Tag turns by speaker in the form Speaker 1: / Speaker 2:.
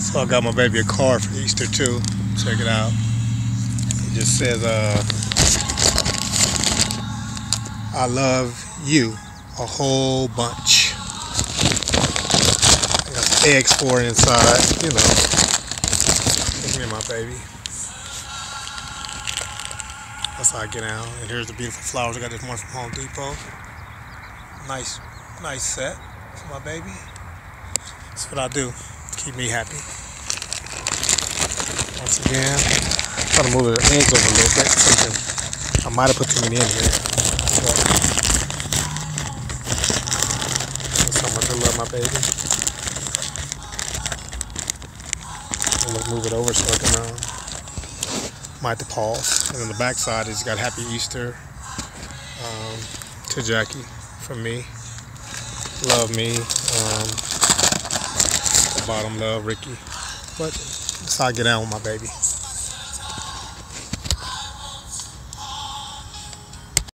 Speaker 1: So I got my baby a card for Easter too. Check it out. It just says, I love you a whole bunch. I got eggs for it inside, you know. Look at my baby. That's how I get out. And here's the beautiful flowers. I got this one from Home Depot. Nice set for my baby. That's what I do. Keep me happy. Once again, try to move the eggs over a little bit. I might have put too many in here. But that's how much I love my baby. I'm gonna move it over so I can might have to pause. And on the back side is got Happy Easter to Jackie from me. Love me. The bottom love Ricky. But that's how I get out with my baby.